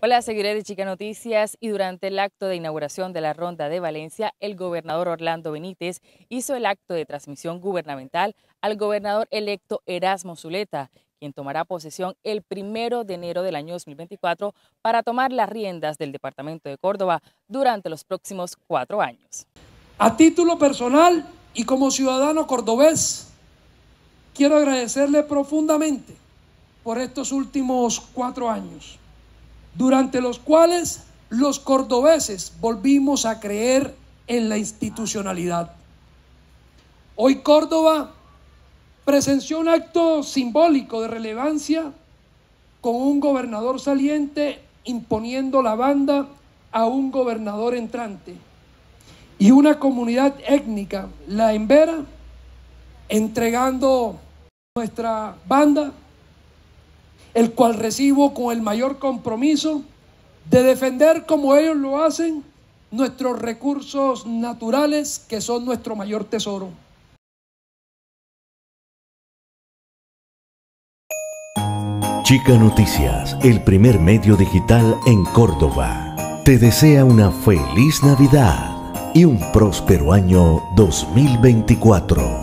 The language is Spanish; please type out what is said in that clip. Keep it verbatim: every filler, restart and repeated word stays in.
Hola, seguidores de Chica Noticias, y durante el acto de inauguración de la Ronda de Valencia, el gobernador Orlando Benítez hizo el acto de transmisión gubernamental al gobernador electo Erasmo Zuleta, quien tomará posesión el primero de enero del año dos mil veinticuatro para tomar las riendas del departamento de Córdoba durante los próximos cuatro años. A título personal y como ciudadano cordobés, quiero agradecerle profundamente por estos últimos cuatro años, durante los cuales los cordobeses volvimos a creer en la institucionalidad. Hoy Córdoba presenció un acto simbólico de relevancia con un gobernador saliente imponiendo la banda a un gobernador entrante y una comunidad étnica, la embera, entregando nuestra banda, el cual recibo con el mayor compromiso de defender, como ellos lo hacen, nuestros recursos naturales, que son nuestro mayor tesoro. Chica Noticias, el primer medio digital en Córdoba, te desea una feliz Navidad y un próspero año dos mil veinticuatro.